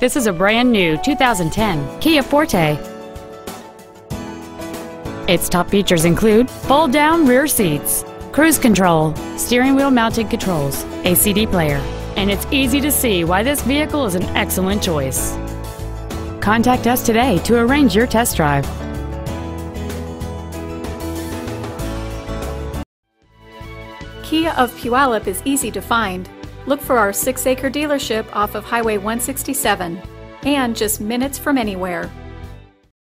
This is a brand new 2010 Kia Forte. Its top features include fold-down rear seats, cruise control, steering wheel mounted controls, a CD player, and it's easy to see why this vehicle is an excellent choice. Contact us today to arrange your test drive. Kia of Puyallup is easy to find. Look for our 6-acre dealership off of Highway 167 and just minutes from anywhere.